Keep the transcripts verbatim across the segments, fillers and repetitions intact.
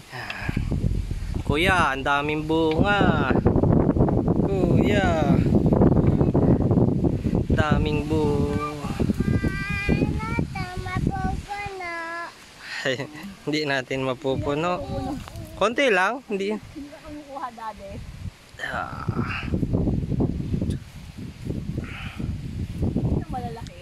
Kuya, ang daming bunga. Kuya, daming bunga. Hindi natin mapupuno. Konti lang, hindi. Hindi ka kumukuha dati. Ah. Ang malalaki.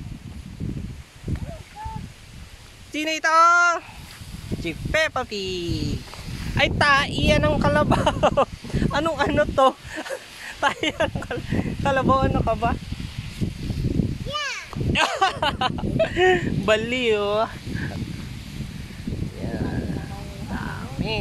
Sino ito? Si Peppa Pig. Ay, taiyan ng kalabaw. Anong ano to? Taiyan ng kal kalabaw. Ano ka ba? Yeah! Baliw. Yan. Dami.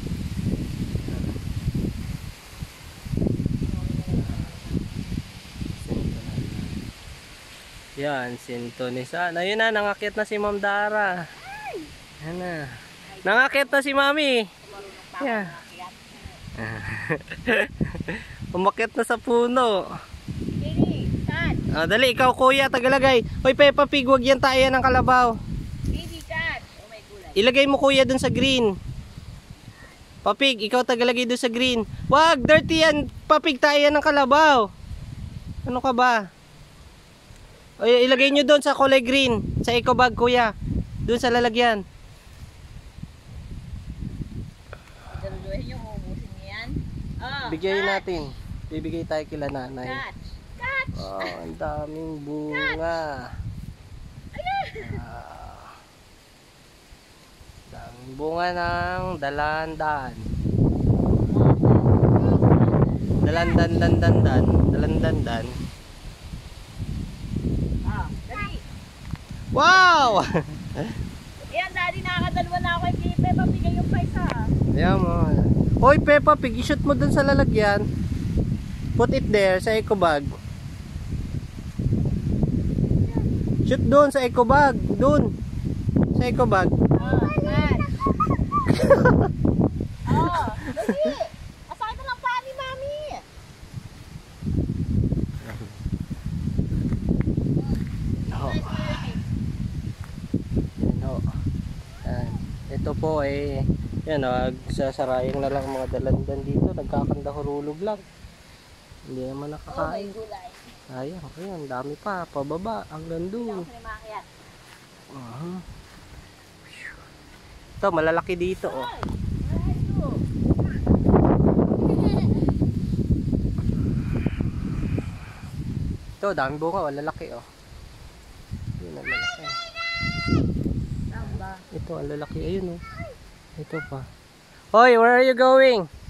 Yan, sintonisan. Ayun na, nangakit na si Ma'am Dara. Yan na. Nangakit na si Mami. Yan. Umakit na sa puno. Baby, cat. Ah, dali, ikaw kuya, tagalagay. Hoy Peppa Pig, wag yan tayo ng kalabaw. Baby, cat. Oh my gulay. Ilagay mo kuya dun sa green. Papig, ikaw tagalagay dun sa green. Wag, dirty yan. Papig, tayo ng kalabaw. Ano ka ba? O, ilagay nyo dun sa kulay green. Sa eco bag kuya. Dun sa lalagyan. Daluduhin yung ubusin niya yan. Oh, Bigyan catch. natin. Bibigay tayo kila nanay. Catch. Catch. Oh, ang daming bunga. Ayan. Ah, daming bunga ng dalandan. Dalandan dan dan dan. Dalandan dan. Ah, dali. Wow! Ayan, daddy, nakakadalwa na ako kay Peppa Pig yung pa isa. Ayan mo. Hoy Peppa Pig, i-shoot mo dun sa lalagyan. Put it there sa eco bag. Shoot dun sa eco bag. Dun. Sa eco bag. Oh, catch. Oh, dali. Asakit na lang pa ni Mami. No. No. Yan. Ito po eh, yan, nagsasarayang na lang mga dalandan dito. Nagkakandahurulog lang. Hindi naman Oh my nakakain. gulay. Ayun, ayun, dami pa. Pababa. Ang gando. Hindi ako sinimakyat. Uh-huh. Ito, malalaki dito. Oh. Ay, where are you? Ito, daming bunga. Malalaki. Oh. Yun, ang lalaki. Samba. Ito, ang lalaki. Ayun, oh. Ito pa. Hoy, where are you going?